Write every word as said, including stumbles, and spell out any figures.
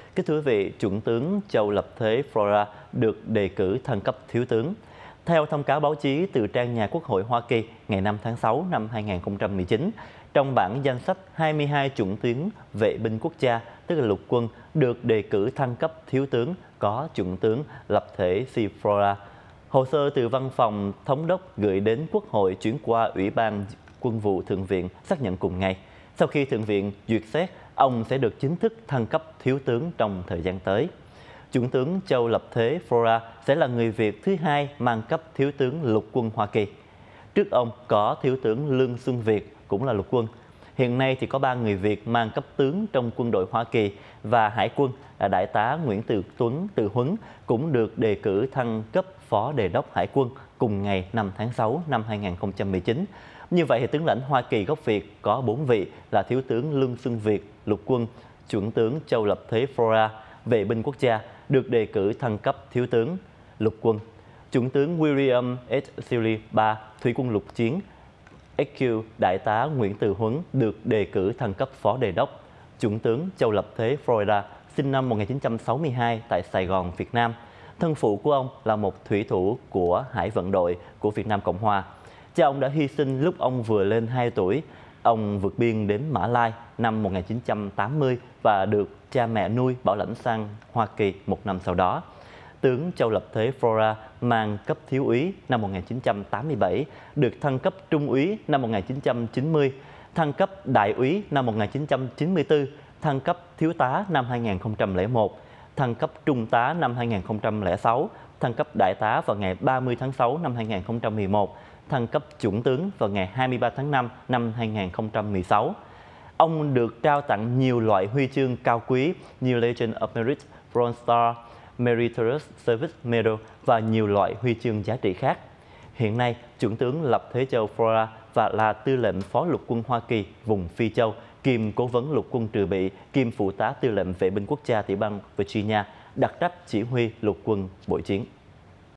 Kính thưa quý vị, Chuẩn tướng Châu Lập Thế Flora được đề cử thăng cấp thiếu tướng. Theo thông cáo báo chí từ trang nhà Quốc hội Hoa Kỳ ngày năm tháng sáu năm hai nghìn không trăm mười chín, trong bảng danh sách hai mươi hai chuẩn tướng vệ binh quốc gia, tức là lục quân, được đề cử thăng cấp thiếu tướng có Chuẩn tướng Lập Thế Flora. Hồ sơ từ Văn phòng Thống đốc gửi đến Quốc hội chuyển qua Ủy ban Quân vụ Thượng viện xác nhận cùng ngày. Sau khi Thượng viện duyệt xét, ông sẽ được chính thức thăng cấp thiếu tướng trong thời gian tới. Chuẩn tướng Châu Lập Thế Flora sẽ là người Việt thứ hai mang cấp thiếu tướng lục quân Hoa Kỳ. Trước ông có thiếu tướng Lương Xuân Việt, cũng là lục quân. Hiện nay thì có ba người Việt mang cấp tướng trong quân đội Hoa Kỳ và Hải quân là Đại tá Nguyễn Từ Tuấn Từ Huấn cũng được đề cử thăng cấp Phó Đề đốc Hải quân cùng ngày năm tháng sáu năm hai nghìn không trăm mười chín. Như vậy thì tướng lãnh Hoa Kỳ gốc Việt có bốn vị là thiếu tướng Lương Xuân Việt, lục quân, chuẩn tướng Châu Lập Thế Flora, vệ binh quốc gia, được đề cử thăng cấp thiếu tướng lục quân. Chuẩn tướng William H. Sealy ba, thủy quân lục chiến, ích quy, Đại tá Nguyễn Từ Huấn được đề cử thăng cấp Phó Đề đốc. Chuẩn tướng Châu Lập Thế Florida sinh năm một nghìn chín trăm sáu mươi hai tại Sài Gòn, Việt Nam. Thân phụ của ông là một thủy thủ của Hải vận đội của Việt Nam Cộng Hòa. Cha ông đã hy sinh lúc ông vừa lên hai tuổi. Ông vượt biên đến Mã Lai năm một nghìn chín trăm tám mươi và được cha mẹ nuôi bảo lãnh sang Hoa Kỳ một năm sau đó. Tướng Châu Lập Thế Flora mang cấp thiếu úy năm một nghìn chín trăm tám mươi bảy, được thăng cấp trung úy năm một nghìn chín trăm chín mươi, thăng cấp đại úy năm một nghìn chín trăm chín mươi tư, thăng cấp thiếu tá năm hai nghìn không trăm lẻ một, thăng cấp trung tá năm hai nghìn không trăm lẻ sáu, thăng cấp đại tá vào ngày ba mươi tháng sáu năm hai nghìn không trăm mười một, thăng cấp chuẩn tướng vào ngày hai mươi ba tháng năm năm hai nghìn không trăm mười sáu. Ông được trao tặng nhiều loại huy chương cao quý như Legion of Merit, Bronze Star, Meritorious Service Medal và nhiều loại huy chương giá trị khác. Hiện nay, Chuẩn tướng Lập Thế Châu Flora và là tư lệnh phó lục quân Hoa Kỳ vùng Phi Châu, kiêm cố vấn lục quân trừ bị, kiêm phụ tá tư lệnh vệ binh quốc gia tiểu bang Virginia, đặc trách chỉ huy lục quân bội chiến.